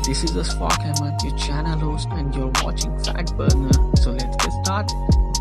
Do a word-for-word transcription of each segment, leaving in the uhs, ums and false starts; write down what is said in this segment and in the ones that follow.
This is the Spark Ahmed, your channel host, and you're watching Fact Burner. So let's get started.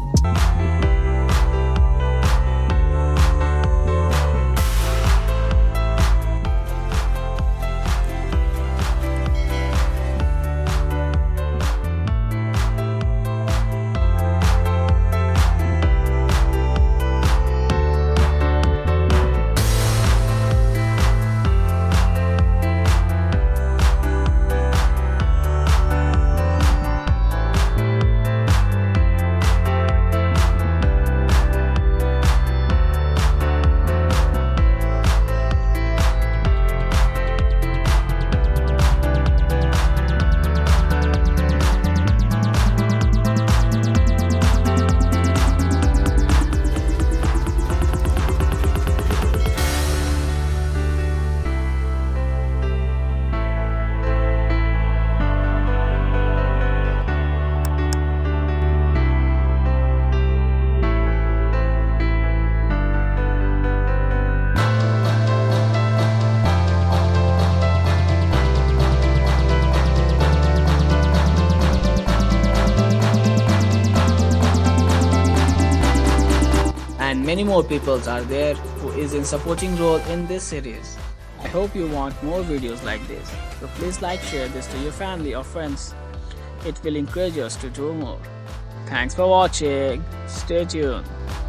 And many more peoples are there who is in supporting role in this series. I hope you want more videos like this, so please like, share this to your family or friends. It will encourage us to do more. Thanks for watching. Stay tuned.